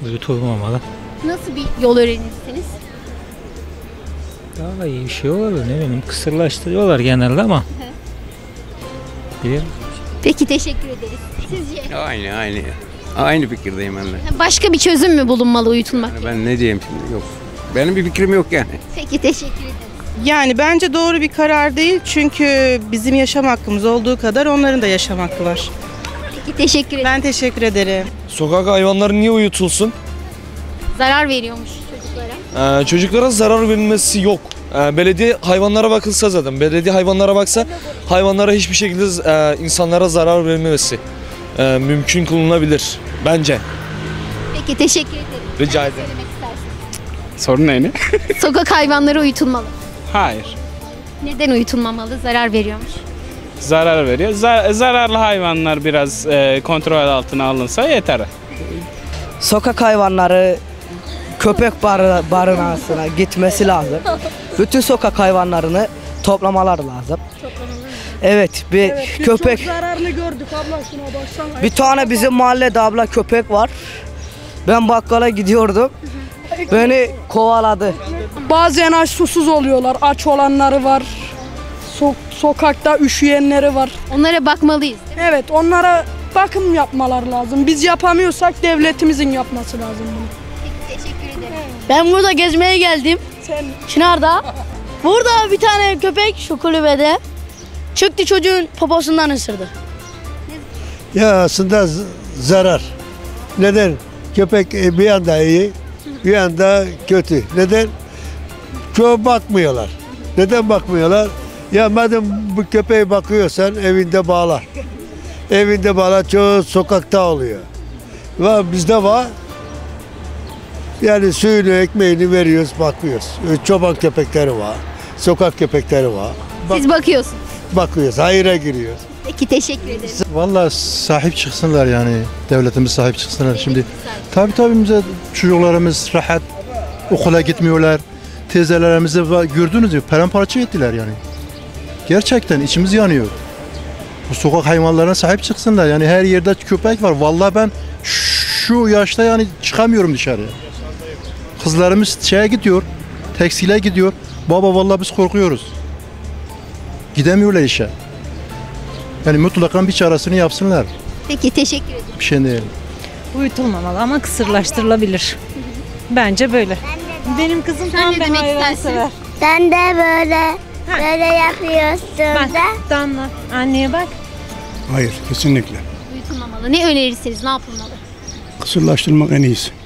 Uyutulmamalı. Nasıl bir yol öğrenirsiniz? Daha iyi bir şey olur, ne bileyim, kısırlaştırıyorlar genelde ama. Biliyorum. Peki teşekkür ederiz. Sizce? Aynı fikirdeyim ben de. Başka bir çözüm mü bulunmalı uyutulmak? Ben ne diyeyim şimdi, yok. Benim bir fikrim yok yani. Peki teşekkür ederiz. Yani bence doğru bir karar değil çünkü bizim yaşam hakkımız olduğu kadar onların da yaşam hakkı var. Peki teşekkür ederim. Ben teşekkür ederim. Sokak hayvanları niye uyutulsun? Zarar veriyormuş çocuklara. Çocuklara zarar verilmesi yok. Belediye hayvanlara bakılsa zaten. Belediye hayvanlara baksa hayvanlara hiçbir şekilde insanlara zarar verilmemesi mümkün kılınabilir bence. Peki teşekkür ederim. Rica Neler ederim. söylemek istersiniz? Sorun neyini? Sokak hayvanları uyutulmalı. Hayır. Neden uyutulmamalı? Zarar veriyormuş. Zarar veriyor. Zararlı hayvanlar biraz kontrol altına alınsa yeter. Sokak hayvanları köpek barınağına gitmesi lazım. Bütün sokak hayvanlarını toplamalar lazım. Evet, bir köpek. Çok zararını gördük abla, şuna baksana. Bir tane bizim mahallede abla köpek var. Ben bakkala gidiyordum. Beni kovaladı. Bazen aç susuz oluyorlar. Aç olanları var. Sokakta üşüyenleri var. Onlara bakmalıyız. Evet, onlara bakım yapmalar lazım. Biz yapamıyorsak devletimizin yapması lazım bunu. Peki teşekkür ederim. Ben burada gezmeye geldim. Sen Çınar'da. Burada bir tane köpek şu kulübede çıktı, çocuğun poposundan ısırdı. Ya aslında zarar. Neden? Köpek bir yanda iyi, bir yanda kötü. Neden? Çoğu bakmıyorlar. Neden bakmıyorlar? Ya madem bu köpeğe bakıyorsan evinde bağla. Evinde bağla, çoğu sokakta oluyor. Ve bizde var. Yani suyunu, ekmeğini veriyoruz, bakıyoruz. Çoban köpekleri var, sokak köpekleri var. Siz bakıyorsunuz. Bakıyoruz, hayıra giriyoruz. Peki teşekkür ederim. Vallahi sahip çıksınlar yani, devletimiz sahip çıksınlar şimdi. Tabii bize çocuklarımız rahat okula gitmiyorlar. Teyzelerimizi gördünüz mü, paramparça ettiler yani. Gerçekten içimiz yanıyor. Bu sokak hayvanlarına sahip çıksınlar yani, her yerde köpek var. Vallahi ben şu yaşta yani çıkamıyorum dışarıya. Kızlarımız şeye gidiyor, tekstile gidiyor. Baba vallahi biz korkuyoruz. Gidemiyorlar işe. Yani mutlaka bir çaresini yapsınlar. Peki teşekkür ederim. Bir şey değil. Uyutulmamalı ama kısırlaştırılabilir. Bence böyle. Benim kızım Sen tam ne bir demek hayvan istersin? sever. Sen de böyle yapıyorsun Bak Damla, anneye bak. Hayır, kesinlikle. Uyutulmamalı. Ne önerirsiniz? Ne yapılmalı? Kısırlaştırmak en iyisi.